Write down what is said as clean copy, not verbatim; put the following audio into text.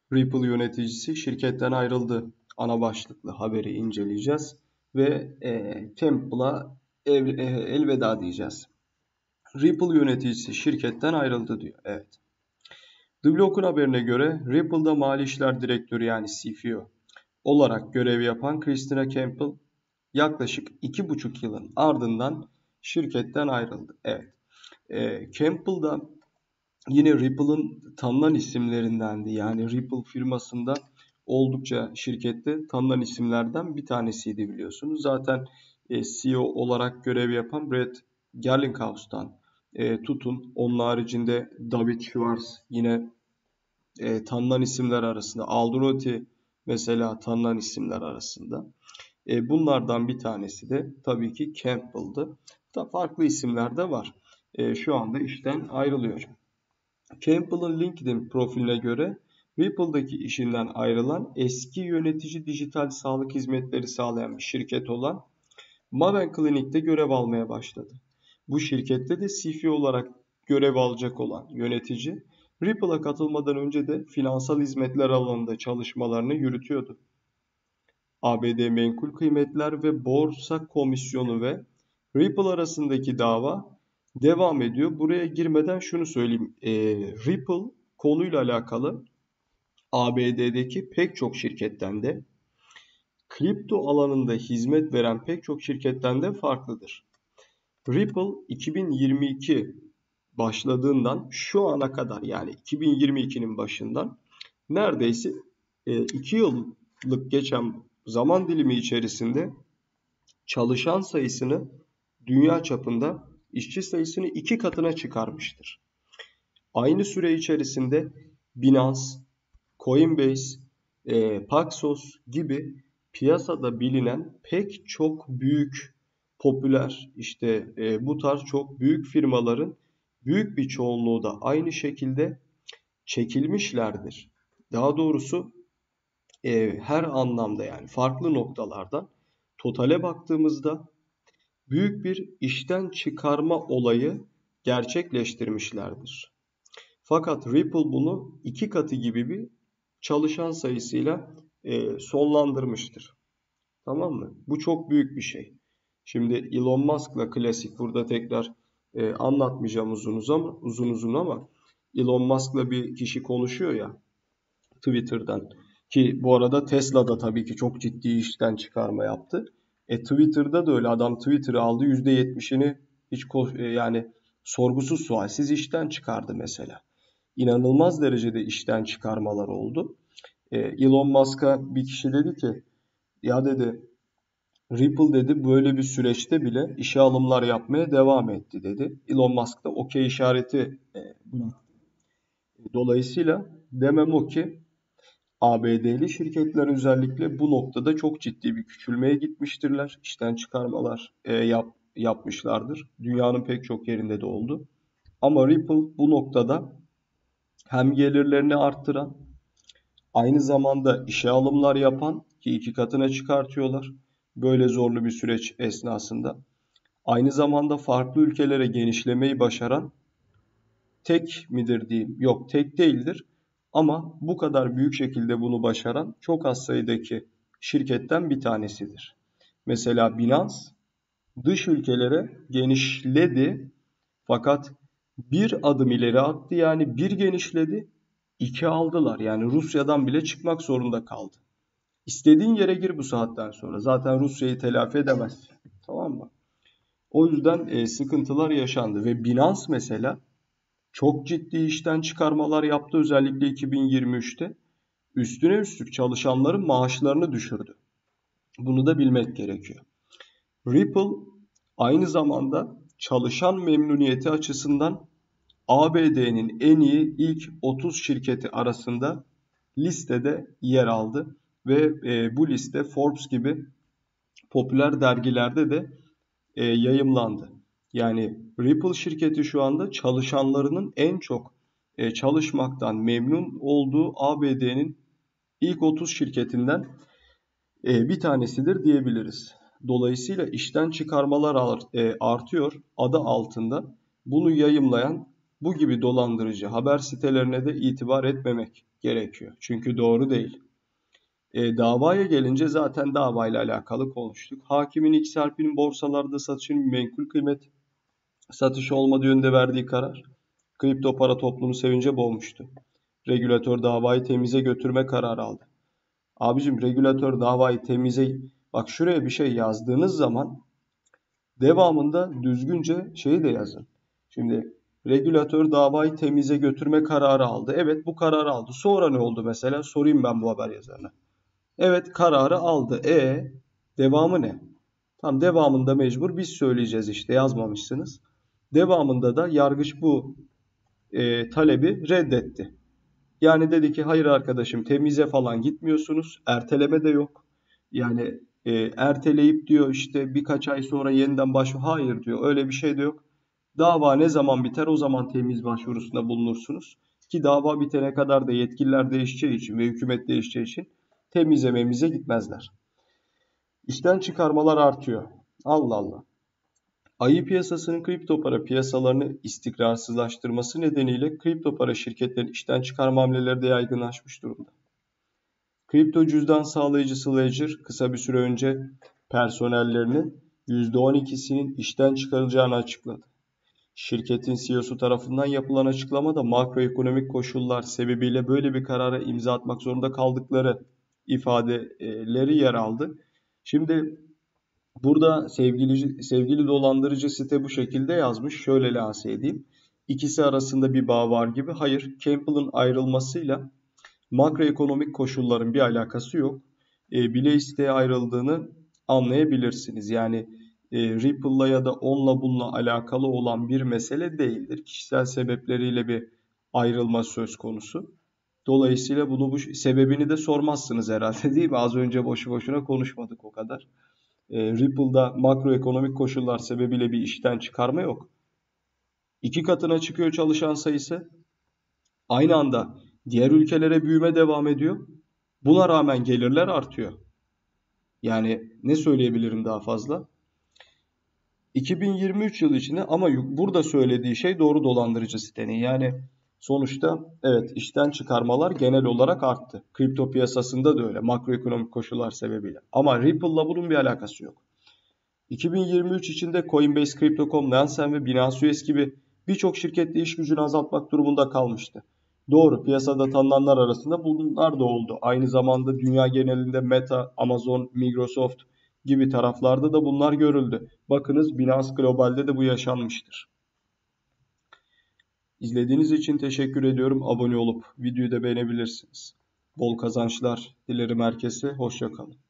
Ripple yöneticisi şirketten ayrıldı. Ana başlıklı haberi inceleyeceğiz ve Campbell'a elveda diyeceğiz. Ripple yöneticisi şirketten ayrıldı diyor. Evet. The Block'un haberine göre Ripple'da Mali İşler Direktörü yani CFO olarak görev yapan Christina Campbell yaklaşık 2,5 yılın ardından şirketten ayrıldı. Evet. Campbell da yine Ripple'ın tanınan isimlerindendi. Yani Ripple firmasında oldukça şirkette tanınan isimlerden bir tanesiydi biliyorsunuz. Zaten CEO olarak görev yapan Brett Garlinghous'tan tutun. Onun haricinde David Schwartz yine tanınan isimler arasında. Aldurotti mesela tanınan isimler arasında. Bunlardan bir tanesi de tabii ki Campbell'dı. Farklı isimler de var. Şu anda işten ayrılıyor. Campbell'ın LinkedIn profiline göre Ripple'daki işinden ayrılan eski yönetici dijital sağlık hizmetleri sağlayan bir şirket olan Maven Clinic'te görev almaya başladı. Bu şirkette de CFO olarak görev alacak olan yönetici, Ripple'a katılmadan önce de finansal hizmetler alanında çalışmalarını yürütüyordu. ABD Menkul Kıymetler ve Borsa Komisyonu ve Ripple arasındaki dava devam ediyor. Buraya girmeden şunu söyleyeyim. Ripple konuyla alakalı ABD'deki pek çok şirketten de kripto alanında hizmet veren pek çok şirketten de farklıdır. Ripple 2022 başladığından şu ana kadar yani 2022'nin başından neredeyse 2 yıllık geçen zaman dilimi içerisinde çalışan sayısını dünya çapında işçi sayısını 2 katına çıkarmıştır. Aynı süre içerisinde Binance, Coinbase, Paxos gibi piyasada bilinen pek çok büyük, popüler bu tarz çok büyük firmaların büyük bir çoğunluğu da aynı şekilde çekilmişlerdir. Daha doğrusu her anlamda yani farklı noktalardan totale baktığımızda büyük bir işten çıkarma olayı gerçekleştirmişlerdir. Fakat Ripple bunu 2 katı gibi bir çalışan sayısıyla sonlandırmıştır. Tamam mı? Bu çok büyük bir şey. Şimdi Elon Musk'la klasik burada tekrar anlatmayacağım uzun ama Elon Musk'la bir kişi konuşuyor ya Twitter'dan. Ki bu arada Tesla'da tabii ki çok ciddi işten çıkarma yaptı. Twitter'da da öyle adam Twitter'ı aldı %70'ini hiç yani sorgusuz sualsiz işten çıkardı mesela. İnanılmaz derecede işten çıkarmalar oldu. Elon Musk'a bir kişi dedi ki ya dedi Ripple dedi böyle bir süreçte bile işe alımlar yapmaya devam etti dedi. Elon Musk da okey işareti bıraktı. Dolayısıyla demem o ki ABD'li şirketler özellikle bu noktada çok ciddi bir küçülmeye gitmiştirler. İşten çıkarmalar yapmışlardır. Dünyanın pek çok yerinde de oldu. Ama Ripple bu noktada hem gelirlerini arttıran, aynı zamanda işe alımlar yapan ki 2 katına çıkartıyorlar böyle zorlu bir süreç esnasında. Aynı zamanda farklı ülkelere genişlemeyi başaran tek midir diyeyim? Yok tek değildir. Ama bu kadar büyük şekilde bunu başaran çok az sayıdaki şirketten bir tanesidir. Mesela Binance dış ülkelere genişledi fakat bir adım ileri attı yani bir genişledi, iki aldılar. Yani Rusya'dan bile çıkmak zorunda kaldı. İstediğin yere gir bu saatten sonra. Zaten Rusya'yı telafi edemez. Tamam mı? O yüzden sıkıntılar yaşandı ve Binance mesela çok ciddi işten çıkarmalar yaptı özellikle 2023'te. Üstüne üstlük çalışanların maaşlarını düşürdü. Bunu da bilmek gerekiyor. Ripple aynı zamanda çalışan memnuniyeti açısından ABD'nin en iyi ilk 30 şirketi arasında listede yer aldı ve bu liste Forbes gibi popüler dergilerde de yayımlandı. Yani Ripple şirketi şu anda çalışanlarının en çok çalışmaktan memnun olduğu ABD'nin ilk 30 şirketinden bir tanesidir diyebiliriz. Dolayısıyla işten çıkarmalar artıyor adı altında. Bunu yayımlayan bu gibi dolandırıcı haber sitelerine de itibar etmemek gerekiyor. Çünkü doğru değil. Davaya gelince zaten davayla alakalı konuştuk. Hakimin XRP'nin borsalarda satışın menkul kıymet satışı olmadığı yönünde verdiği karar kripto para toplumu sevince boğmuştu. Regülatör davayı temize götürme kararı aldı. Abicim regülatör davayı temize, bak şuraya bir şey yazdığınız zaman devamında düzgünce şeyi de yazın. Şimdi regülatör davayı temize götürme kararı aldı. Evet, bu kararı aldı. Sonra ne oldu mesela? Sorayım ben bu haber yazarına. Evet, kararı aldı. Devamı ne? Tam devamında mecbur biz söyleyeceğiz, işte yazmamışsınız. Devamında da yargıç bu talebi reddetti. Yani dedi ki hayır arkadaşım, temize falan gitmiyorsunuz. Erteleme de yok. Yani erteleyip diyor işte birkaç ay sonra yeniden hayır diyor, öyle bir şey de yok. Dava ne zaman biter o zaman temiz başvurusunda bulunursunuz. Ki dava bitene kadar da yetkililer değişeceği için ve hükümet değişeceği için temize memize gitmezler. İşten çıkarmalar artıyor. Allah Allah. Ayı piyasasının kripto para piyasalarını istikrarsızlaştırması nedeniyle kripto para şirketlerinin işten çıkarma hamleleri de yaygınlaşmış durumda. Kripto cüzdan sağlayıcısı Ledger kısa bir süre önce personellerinin %12'sinin işten çıkarılacağını açıkladı. Şirketin CEO'su tarafından yapılan açıklamada makroekonomik koşullar sebebiyle böyle bir karara imza atmak zorunda kaldıkları ifadeleri yer aldı. Şimdi burada sevgili dolandırıcı site bu şekilde yazmış. Şöyle lanse edeyim. İkisi arasında bir bağ var gibi. Hayır, Campbell'ın ayrılmasıyla makroekonomik koşulların bir alakası yok. Bile isteye ayrıldığını anlayabilirsiniz. Yani Ripple'la ya da onunla bununla alakalı olan bir mesele değildir. Kişisel sebepleriyle bir ayrılma söz konusu. Dolayısıyla bu sebebini de sormazsınız herhalde, değil mi? Az önce boşu boşuna konuşmadık o kadar. Ripple'da makroekonomik koşullar sebebiyle bir işten çıkarma yok. 2 katına çıkıyor çalışan sayısı. Aynı anda diğer ülkelere büyüme devam ediyor. Buna rağmen gelirler artıyor. Yani ne söyleyebilirim daha fazla? 2023 yılı içinde, ama burada söylediği şey doğru dolandırıcı sitenin. Yani sonuçta evet, işten çıkarmalar genel olarak arttı. Kripto piyasasında da öyle, makroekonomik koşullar sebebiyle. Ama Ripple'la bunun bir alakası yok. 2023 içinde Coinbase, Crypto.com, Nansen ve Binance US gibi birçok şirkette iş gücünü azaltmak durumunda kalmıştı. Doğru, piyasada tanınanlar arasında bunlar da oldu. Aynı zamanda dünya genelinde Meta, Amazon, Microsoft gibi taraflarda da bunlar görüldü. Bakınız, Binance Global'de de bu yaşanmıştır. İzlediğiniz için teşekkür ediyorum. Abone olup videoyu da beğenebilirsiniz. Bol kazançlar dilerim herkese. Hoşça kalın.